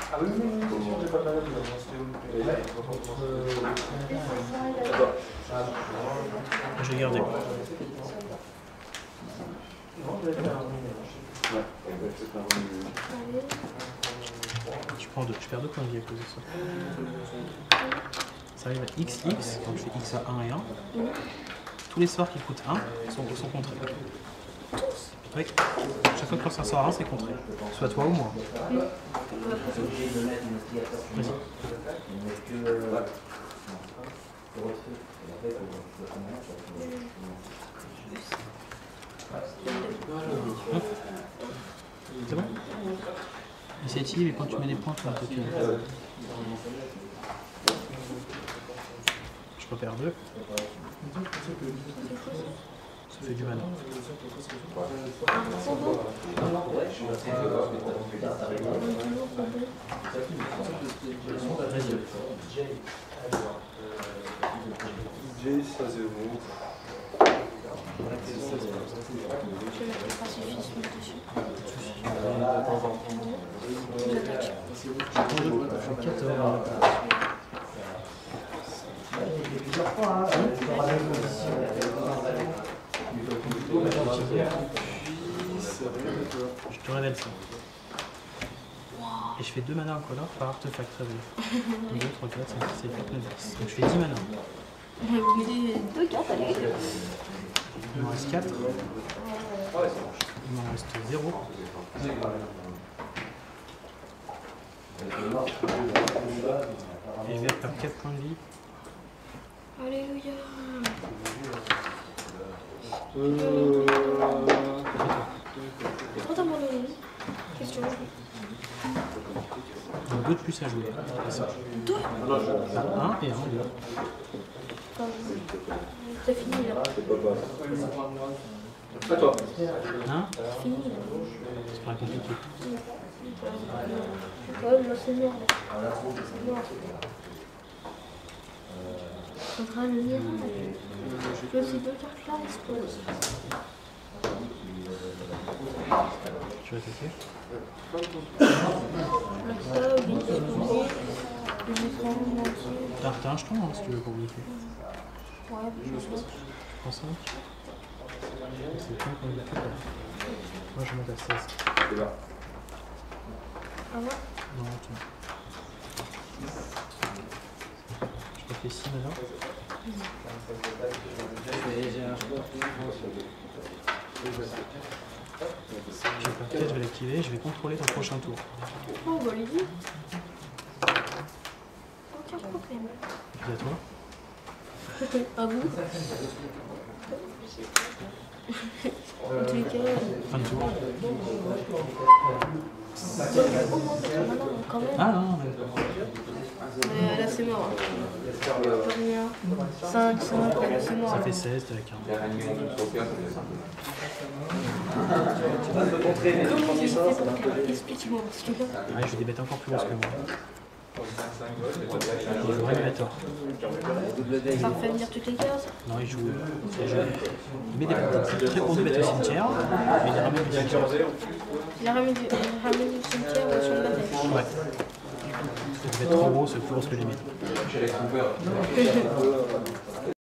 Ah oui, oui, oui, sûr, j'ai pas de malade. J'ai gardé. Je prends 2, je perds 2 points de vie à cause de ça. Ça arrive à XX, donc je fais X à 1 et 1. Tous les sorts qui coûtent 1 sont contrés. Oui, chaque fois que ton sort sort à 1, c'est contré. Soit toi ou moi. Vas-y. C'est bon? Initiative, et quand tu mets des points, tu vas te tuer. Je repère 2. Ça fait du mana. Vas-y. J, ça 0. Je vais mettre le pacifisme dessus. Je fais 14. Je te révèle ça. Et je fais 2 mana incolores par artefact révélé. 2, 3, 4, 5, 6, 7, 8, 9, 10. Donc je fais 10 mana. Vous mettez 2 cartes, allez. Il m'en reste 4. Il m'en reste 0. Et je vais perdre 4 points de vie. Alléluia. Pourquoi t'as abandonné? Question. Donc 2 de plus à jouer. C'est ça. 2? 1 et 1, 2. C'est fini là. À toi. Hein? C'est fini là. C'est pas compliqué. Ouais, là c'est mort là. C'est mort. Faudra le lire. Que ces 2 cartes là explosent. Tu vas attaquer? Ça, oui, exploser. Je vais prendre mon entier. T'as un jeton hein, si tu veux pour bloquer. Ouais, je pense. Tu prends 5. C'est bien qu'on bloque là. Moi je monte à 16. C'est là. Ah ouais? Non, tu. Je refais 6 mana. Je vais faire 4, je vais l'activer, je vais contrôler ton prochain tour. Oh, bah allez-y. Aucun problème. Et puis à toi. À vous? En tous les cas, Fin de tour. au moins quand même. Ah non, mais... Là c'est mort. Combien? 5, 5, là c'est mort. Ça fait 16, t'as la 40. Comment il fait pour faire? Explique-moi parce que là. Ouais, je vais des bêtes encore plus grosses que moi. Il joue Régulator. Ça me fait venir toutes les cases. Non, il joue. Il met des très grosses bêtes au cimetière, et il les ramène du cimetière. Il a ramené du cimetière sur le bataille. Ouais. C'est des bêtes trop grosses, plus grosses que les miennes.